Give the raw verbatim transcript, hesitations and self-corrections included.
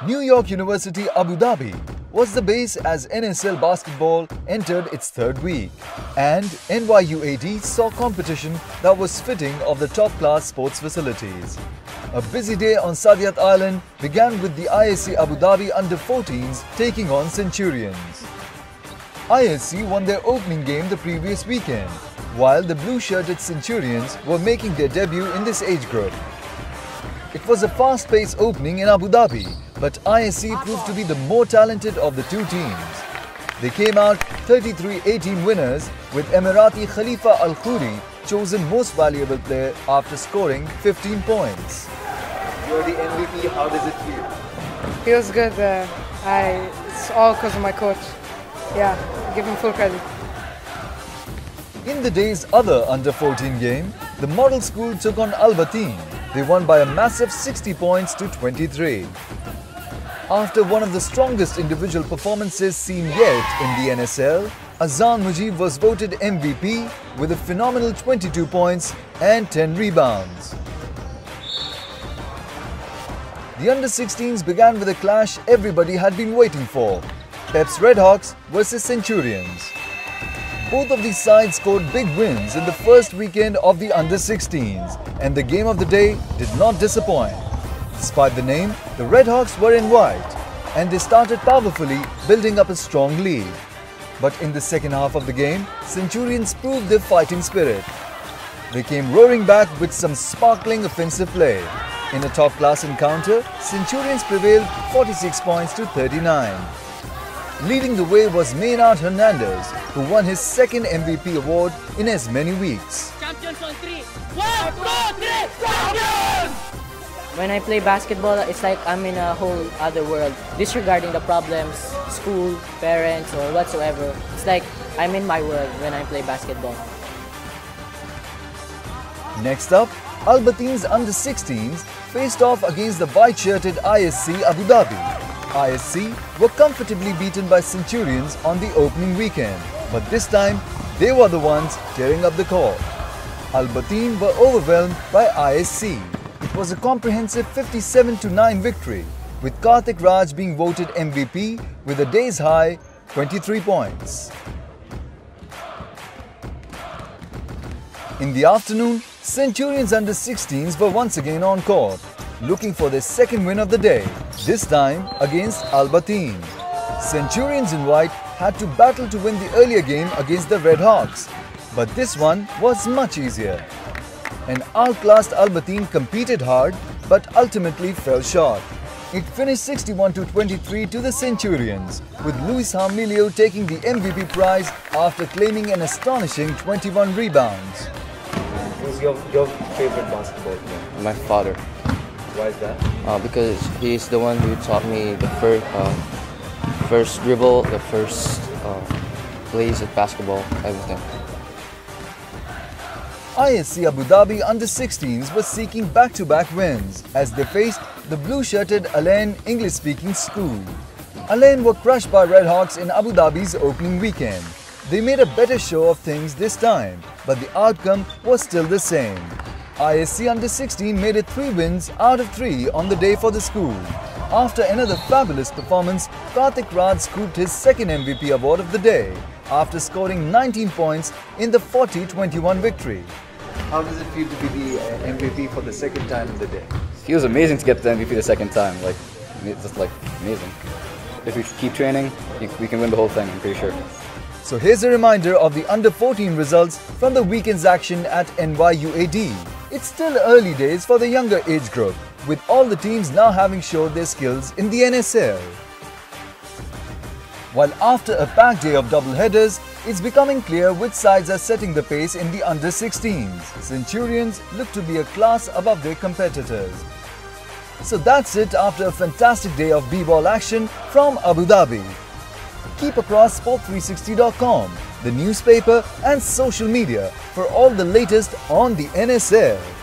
New York University Abu Dhabi was the base as N S L basketball entered its third week, and N Y U A D saw competition that was fitting of the top-class sports facilities. A busy day on Saadiyat Island began with the I S C Abu Dhabi under fourteens taking on Centurions. I S C won their opening game the previous weekend, while the blue-shirted Centurions were making their debut in this age group. It was a fast-paced opening in Abu Dhabi, but I S C proved to be the more talented of the two teams. They came out thirty-three eighteen winners, with Emirati Khalifa Al Khouri chosen most valuable player after scoring fifteen points. You're the M V P, how does it feel? Feels good. Uh, I, it's all because of my coach. Yeah, give him full credit. In the day's other under fourteen game, the model school took on Al Bateen. They won by a massive sixty points to twenty-three. After one of the strongest individual performances seen yet in the N S L, Azan Mujib was voted M V P with a phenomenal twenty-two points and ten rebounds. The under sixteens began with a clash everybody had been waiting for: Pep's Redhawks versus Centurions. Both of these sides scored big wins in the first weekend of the under sixteens, and the game of the day did not disappoint. Despite the name, the Redhawks were in white, and they started powerfully, building up a strong lead. But in the second half of the game, Centurions proved their fighting spirit. They came roaring back with some sparkling offensive play. In a top-class encounter, Centurions prevailed forty-six points to thirty-nine. Leading the way was Maynard Hernandez, who won his second M V P award in as many weeks. Champions on three. One, two, three, champions! When I play basketball, it's like I'm in a whole other world. Disregarding the problems, school, parents, or whatsoever. It's like I'm in my world when I play basketball. Next up, Al Bateen's under sixteens faced off against the white-shirted I S C Abu Dhabi. I S C were comfortably beaten by Centurions on the opening weekend, but this time they were the ones tearing up the court. Al Bateen were overwhelmed by I S C. It was a comprehensive fifty-seven to nine victory, with Karthik Raj being voted M V P with a day's high twenty-three points. In the afternoon, Centurions under sixteens were once again on court, looking for their second win of the day, this time against Al Bateen. Centurions in white had to battle to win the earlier game against the Redhawks, but this one was much easier. An outclassed Al Bateen competed hard but ultimately fell short. It finished sixty-one to twenty-three to the Centurions, with Luis Hamilio taking the M V P prize after claiming an astonishing twenty-one rebounds. Who's your, your favorite basketball player? My father. Why is that? Uh, because he's the one who taught me the first, uh, first dribble, the first uh, plays at basketball, everything. I S C Abu Dhabi under sixteens was seeking back-to-back wins as they faced the blue-shirted Alain English-speaking school. Alain were crushed by Redhawks in Abu Dhabi's opening weekend. They made a better show of things this time, but the outcome was still the same. I S C under sixteen made it three wins out of three on the day for the school. After another fabulous performance, Karthik Raj scooped his second M V P award of the day after scoring nineteen points in the forty twenty-one victory. How does it feel to be the uh, M V P for the second time in the day? It feels amazing to get the M V P the second time. Like, it's just like amazing. If we keep training, we can win the whole thing, I'm pretty sure. So here's a reminder of the under fourteen results from the weekend's action at N Y U A D. It's still early days for the younger age group, with all the teams now having showed their skills in the N S L. While after a packed day of double-headers, it's becoming clear which sides are setting the pace in the under sixteens. Centurions look to be a class above their competitors. So that's it after a fantastic day of b-ball action from Abu Dhabi. Keep across sport three sixty dot com, the newspaper and social media for all the latest on the N S L.